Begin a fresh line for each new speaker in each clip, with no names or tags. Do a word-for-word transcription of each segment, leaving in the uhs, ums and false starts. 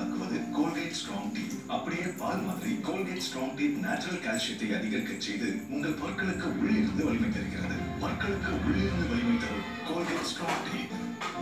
ஆக்குவது Colgate strong teeth. அப்படியே பால் மாதிரி கோல்கேட் ஸ்ட்ராங் டீத் நேச்சுரல் கால்சியத்தை அதிகரிக்க செய்து உங்கள் பற்களுக்கு உள்ளிருந்து வலிமை தருகிறது. பற்களுக்கு உள்ளிருந்து வலிமை தரும் Colgate strong teeth.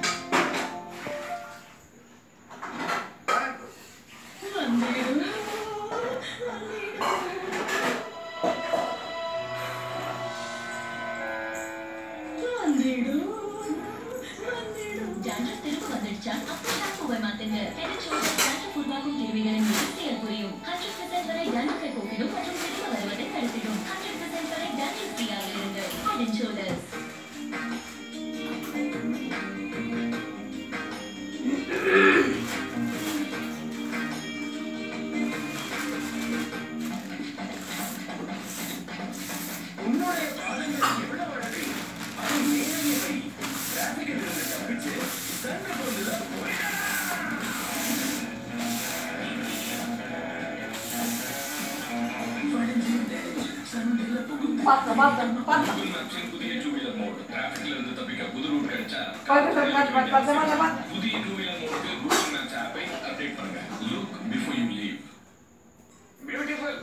Passa, passa, passa. Passa, passa, passa, passa, passa, passa.
Look before you leave. Beautiful.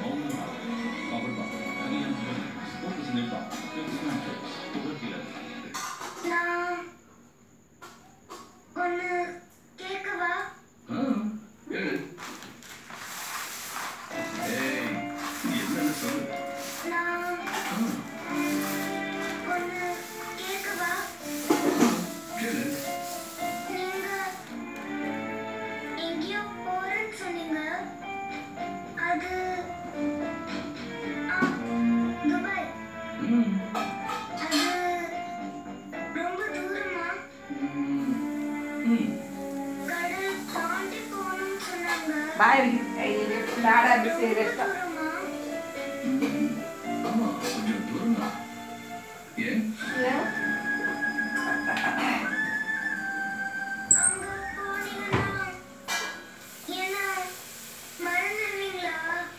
Bye, nada de ser esta.
Vamos, கொஞ்சம் தூரமா. ஏன்?
ஏன்?
அங்க போனீங்களா? என்ன மறந்துடுவீங்களா?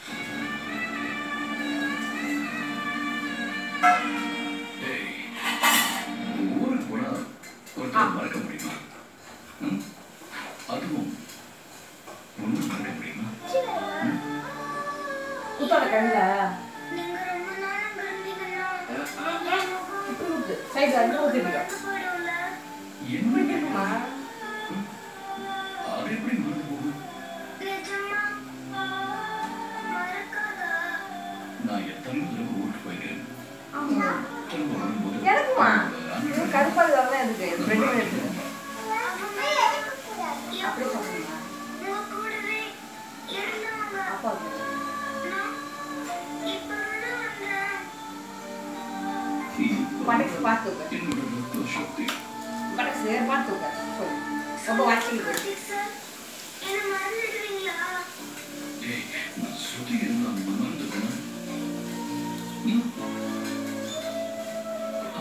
ஏய், ஊருக்கு போனா ஒருத்தர் மறக்க முடியுமா? அதுவும் ஒன்றும் மறக்க முடியுமா?
Putar kanda.
நீங்க ரொம்ப நாளா கண்டிங்களா?
Itu saya jangan mau dia.
என்ன
Cuma
அது எப்படி மறந்து போகும்?
நிஜமா மறக்காதா?
நான் எத்தனை தடவை ஊருக்கு போயிருக்கேன்.
ஆமா.
திரும்ப வரும்போது
எனக்குமா? இது கருப்பா இதெல்லாம் எதுக்கு? ரெண்டு மினிட்.
அப்பவே
அப்படி சொல்லுங்க.
உங்க கூடவே இருந்தாங்க.
அப்பா
நான் இப்ப வந்தேன்.
Panik sepatu kan?
என்னோட ரத்த சக்தி
Panik sepatu kan? Coba wajib.
Sir